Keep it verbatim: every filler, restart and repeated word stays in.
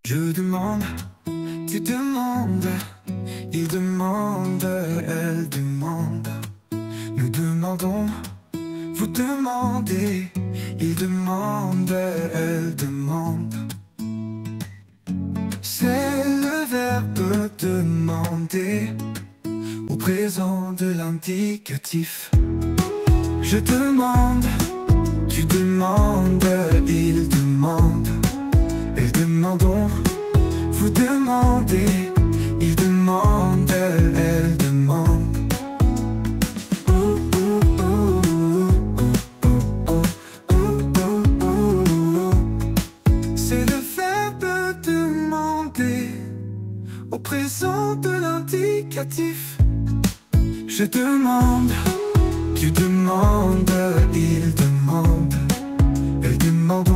Je demande, tu demandes, il demande, elle demande. Nous demandons, vous demandez, il demande, elle demande. C'est le verbe demander au présent de l'indicatif. Je demande, tu demandes, il demande. Elles demandons, vous demandez, il demande, elle, elle demande. C'est le verbe demander au présent de l'indicatif. Je demande, tu demandes, il demande. Elles demandent.